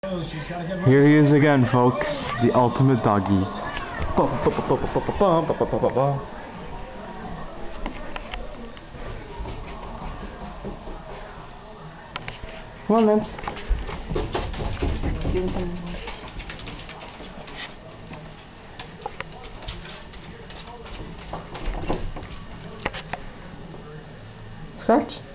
Here he is again, folks. The ultimate doggy. Come on, Lance. Scratch.